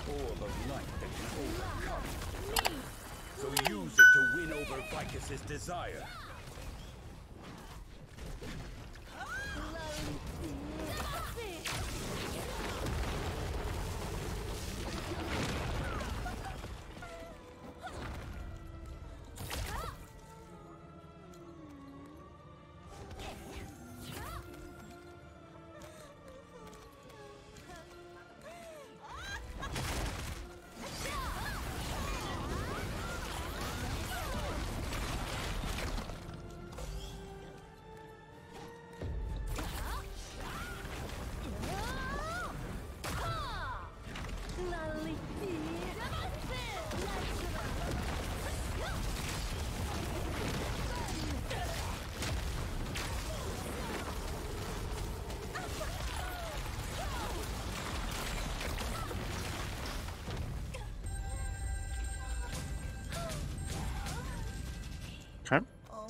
orb of light that can overcome. So use it to win over Vicus's desire. Okay.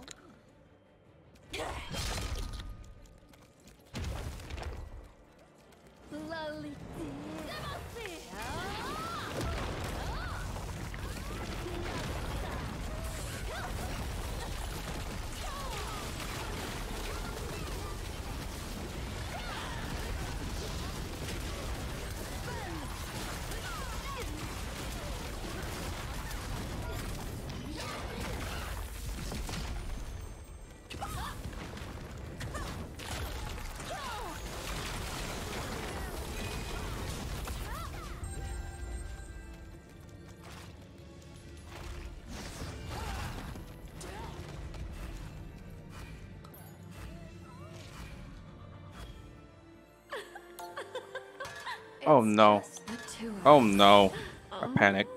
Oh no. Oh no. I panicked.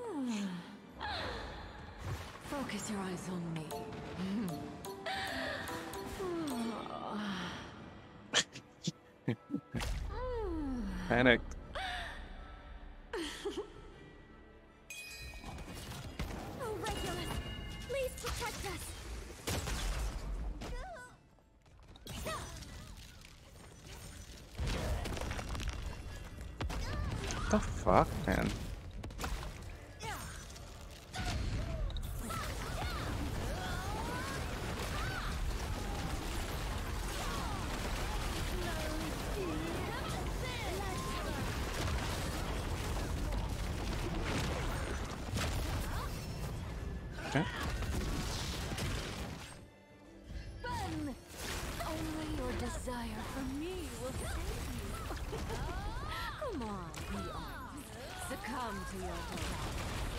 Focus your eyes on me. Panicked. Oh, Regulus, please protect us. What the fuck, man? Okay. Only your desire for me will save you. Come on, be honest. Succumb to your desire.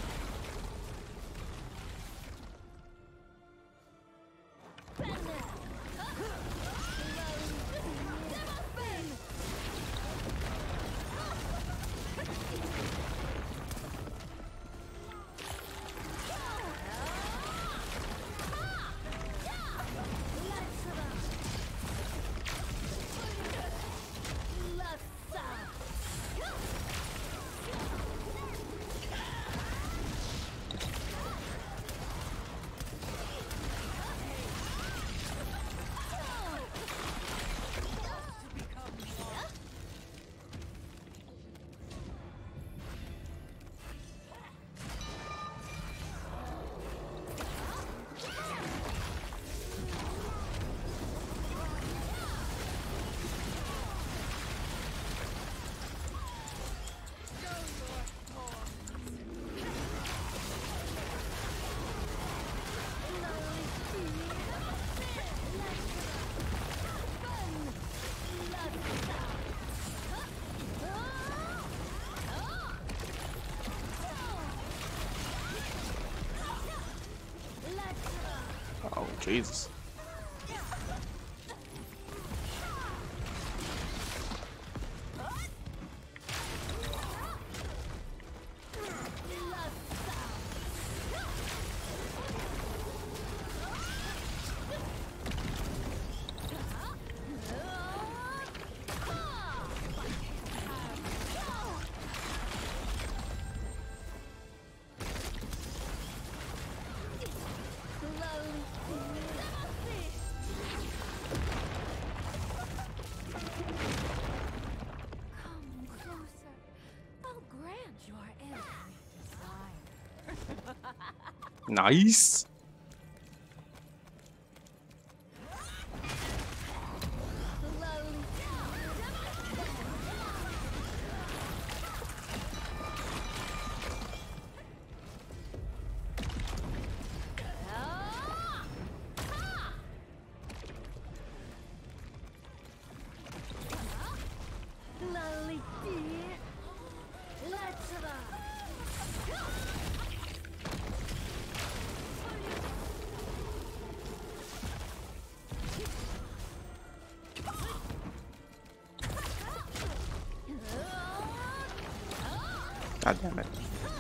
Oh, Jesus. Nice. God damn it.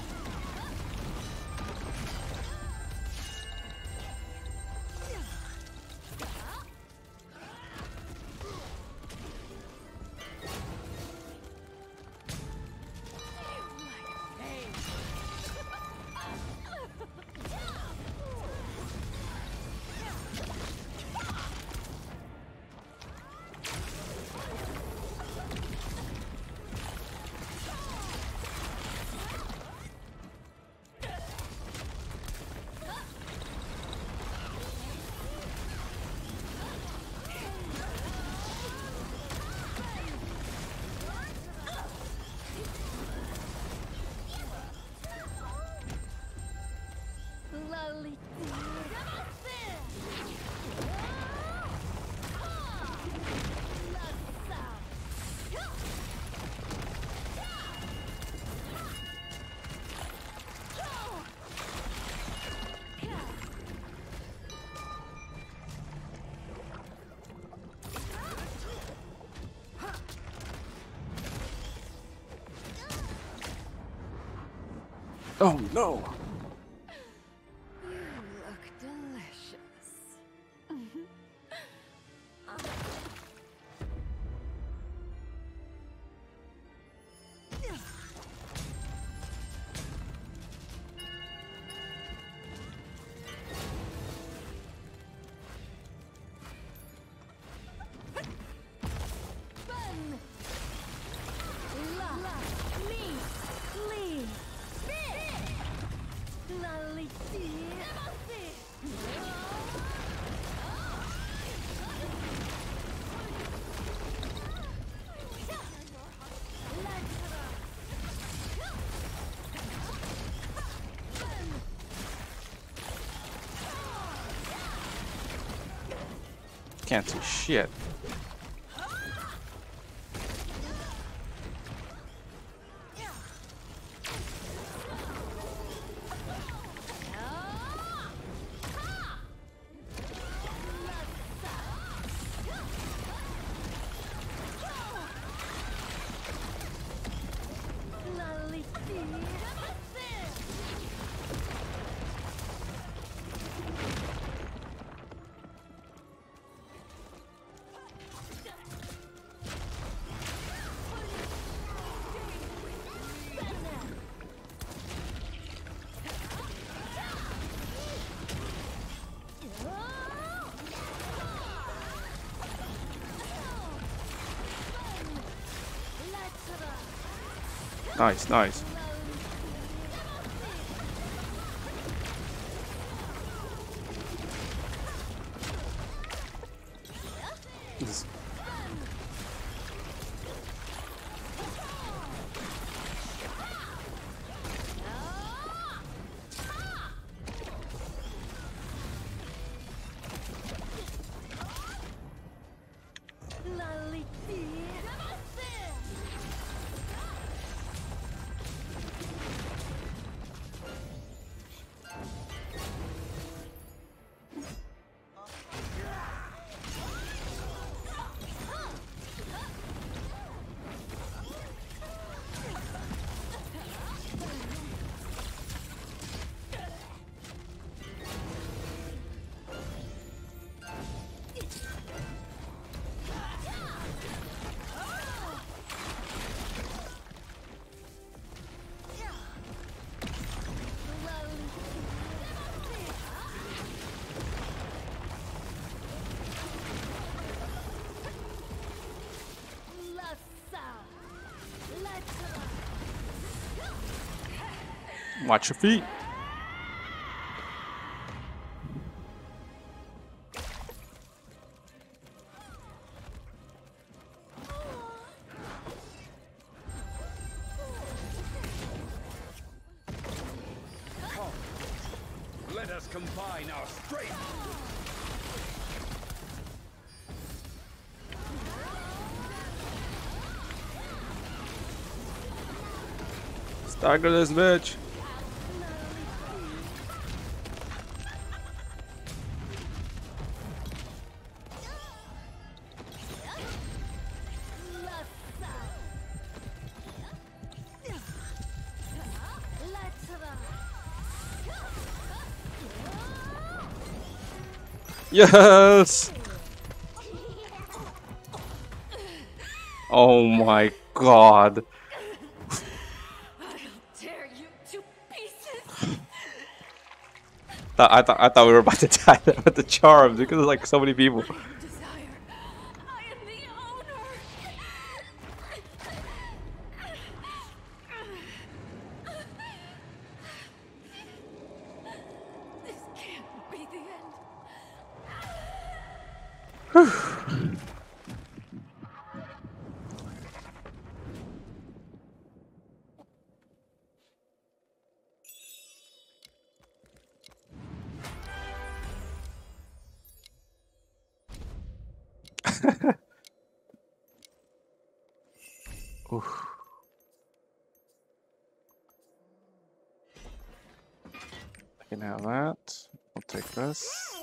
Oh no! You look delicious. Can't see shit. Nice, nice. This- Watch your feet. Let us combine our strength. Stagger this bitch. Yes. Oh my god. Tear you to pieces. I thought we were about to die there with the charms because there's like so many people. Desire. I am the owner. This can't be the end. Oof. I can have that. I'll take this.